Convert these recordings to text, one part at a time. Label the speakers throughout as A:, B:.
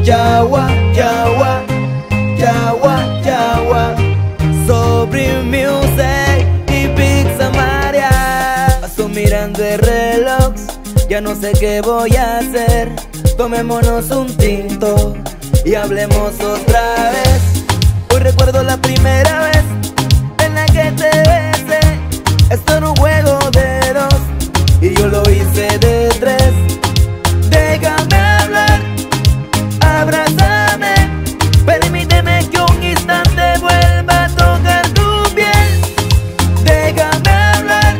A: Yawa, Yawa, Yawa, Yawa. Sobre Music y Pizza Maria. Paso mirando el reloj, ya no sé qué voy a hacer. Tomémonos un tinto y hablemos otra vez. Hoy recuerdo la primera vez en la que te besé. Esto era un juego de dos y yo lo hice de tres. Déjame hablar, abrázame, permíteme que un instante vuelva a tocar tu piel. Déjame hablar,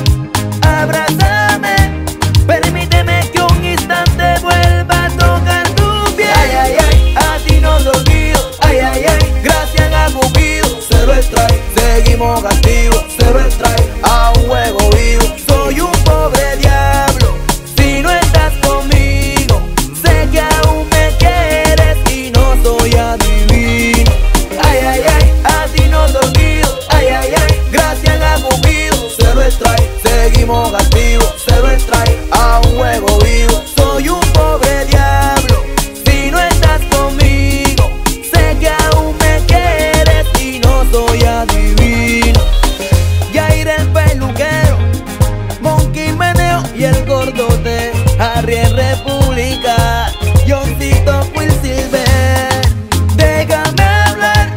A: abrázame, permíteme que un instante vuelva a tocar tu piel. Ay, ay, ay, a ti no te olvido. Ay, ay, ay, gracias a Cupido. Cero strike, seguimos activos. Cero strike, a un juego vivo. Soy un pobre diablo si no estás conmigo. Sé que aún me quieres y no soy adivino. Ay, ay, ay, a ti no te olvido. Ay, ay, ay, gracias a Cupido. Cero strike, seguimos activos. Cero strike, a un juego vivo. Soy un pobre diablo si no estás conmigo. Sé que aún me quieres y no soy adivino. Ya iré el peluquero, Monkey Meneo y el gordote, Harry en República, Johncito Quicksilver. Déjame hablar,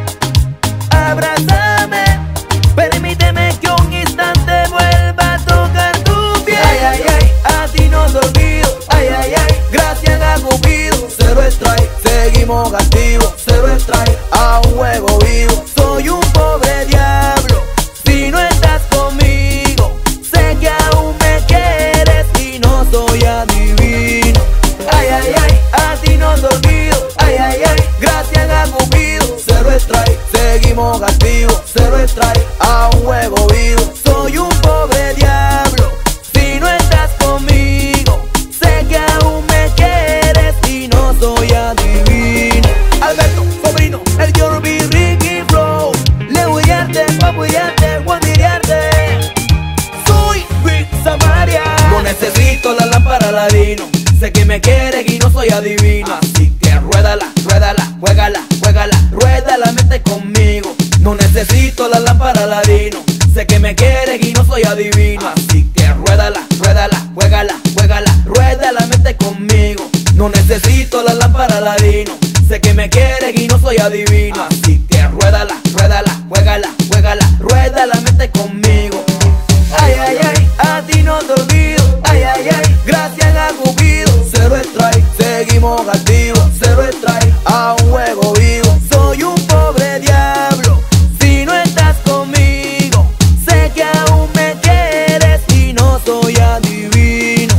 A: abrázame, permíteme que un instante vuelva a tocar tu piel. Ay, ay, ay, a ti no te olvido. Ay, ay, ay, gracias a Cupido. Cero strike, seguimos activos. Cero strike, a un juego vivo. Soy un pobre diablo si no estás conmigo. Sé que aún me quieres y no soy adivino. Ay, ay, ay, a ti no te olvido. Ay, ay, ay, gracias a Cupido. Cero strike, seguimos activos. Cero strike, a un juego vivo. Soy un pobre diablo si no estás conmigo. Sé que aún me quieres y no soy adivino. Alberto, sobrino, el Yorbi, Ricky Flow. Le voy a arte, papu y arte, guandiriarte. Soy Pizza Maria. No necesito la lámpara ladino. Sé que me quieres y no soy adivino. Así que ruédala, ruédala, juégala, juégala, ruédala, mete conmigo. No necesito la lámpara ladino. Sé que me quieres y no soy adivino. Así que ruédala, ruédala, juégala, juégala, ruédala, mete conmigo. No necesito la lámpara ladino. Sé que me quieres y no soy adivino. Así que ruédala, ruédala, juégala, juégala, ruédala, mete conmigo. Ay, ay, ay, a ti no te olvido. Ay, ay, ay, gracias a Cupido. Cero strike, seguimos activos. Cero strike, a un juego vivo. Soy un pobre diablo si no estás conmigo. Sé que aún me quieres y no soy adivino.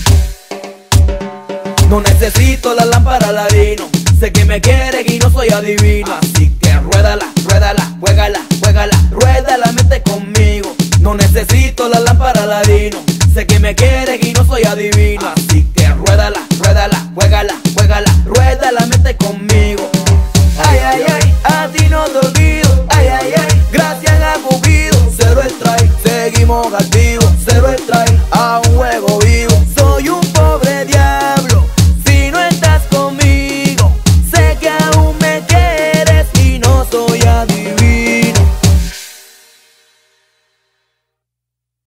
A: No necesito la lámpara ladino. Sé que me quieres y no soy adivino. Así que ruédala, ruédala, juégala, juégala, ruédala, mete conmigo. No necesito la lámpara ladino. Sé que me quieres y no soy adivino.